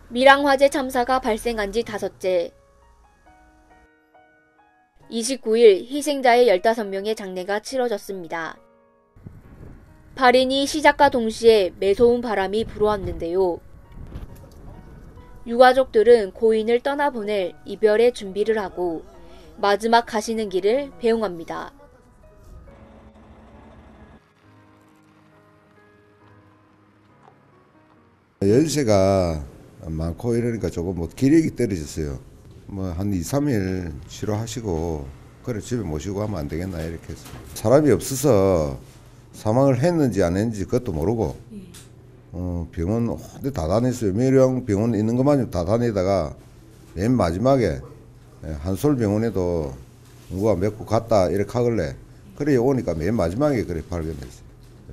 밀양 화재 참사가 발생한 지 5째. 29일 희생자의 15명의 장례가 치러졌습니다. 발인이 시작과 동시에 매서운 바람이 불어왔는데요. 유가족들은 고인을 떠나보낼 이별의 준비를 하고 마지막 가시는 길을 배웅합니다. 연세가 많고 이러니까 조금 기력이 떨어졌어요. 한 2, 3일 치료하시고 그래 집에 모시고 하면 안 되겠나 이렇게 해서. 사람이 없어서 사망을 했는지 안 했는지 그것도 모르고 병원 근데 다 다녔어요. 매일영 병원 있는 것만 다 다니다가 맨 마지막에 한솔병원에도 누가 맺고 갔다 이렇게 하길래 그래 오니까 맨 마지막에 그래 발견됐어요.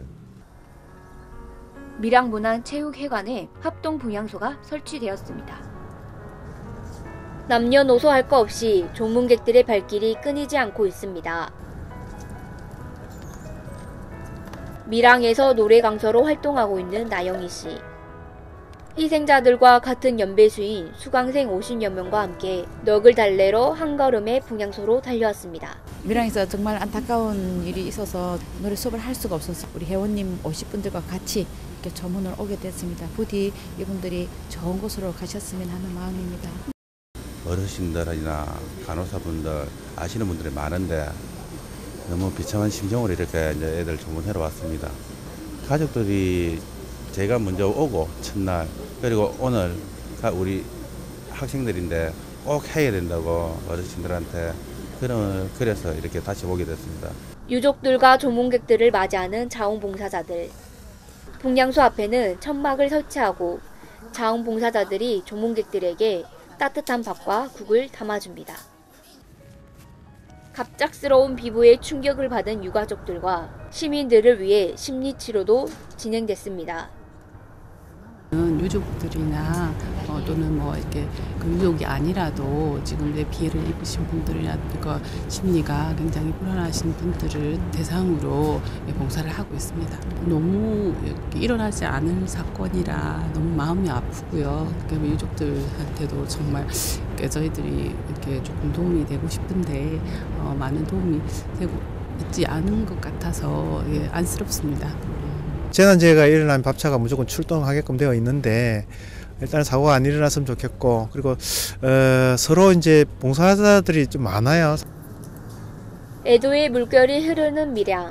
밀양문안체육회관에 합동분향소가 설치되었습니다. 남녀노소 할 거 없이 조문객들의 발길이 끊이지 않고 있습니다. 밀양에서 노래 강사로 활동하고 있는 나영희 씨. 희생자들과 같은 연배수인 수강생 50여 명과 함께 넋을 달래러 한 걸음의 분향소로 달려왔습니다. 밀양에서 정말 안타까운 일이 있어서 노래 수업을 할 수가 없어서 우리 회원님 50분들과 같이 이렇게 저문을 오게 됐습니다. 부디 이분들이 좋은 곳으로 가셨으면 하는 마음입니다. 어르신들이나 간호사분들 아시는 분들이 많은데 너무 비참한 심정으로 이렇게 이제 애들 조문하러 왔습니다. 가족들이 제가 먼저 오고 첫날 그리고 오늘 우리 학생들인데 꼭 해야 된다고 어르신들한테 그래서 이렇게 다시 오게 됐습니다. 유족들과 조문객들을 맞이하는 자원봉사자들. 분향소 앞에는 천막을 설치하고 자원봉사자들이 조문객들에게 따뜻한 밥과 국을 담아줍니다. 갑작스러운 비부에 충격을 받은 유가족들과 시민들을 위해 심리치료도 진행됐습니다. 유족들이나 또는 이렇게 그 유족이 아니라도 지금 내 피해를 입으신 분들이나 그 심리가 굉장히 불안하신 분들을 대상으로 봉사를 하고 있습니다. 너무 일어나지 않을 사건이라 너무 마음이 아프고요. 유족들한테도 정말 저희들이 이렇게 조금 도움이 되고 싶은데 많은 도움이 되고 있지 않은 것 같아서 안쓰럽습니다. 재난재해가 일어나면 밥차가 무조건 출동하게끔 되어 있는데 일단 사고가 안 일어났으면 좋겠고 그리고 서로 이제 봉사자들이 좀 많아요. 애도의 물결이 흐르는 밀양.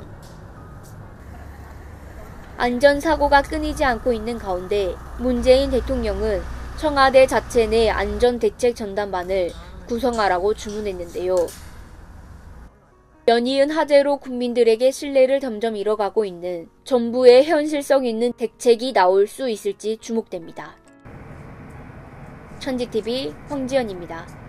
안전사고가 끊이지 않고 있는 가운데 문재인 대통령은 청와대 자체 내 안전대책전담반을 구성하라고 주문했는데요. 연이은 화재로 국민들에게 신뢰를 점점 잃어가고 있는 정부의 현실성 있는 대책이 나올 수 있을지 주목됩니다. 천지TV 황지연입니다.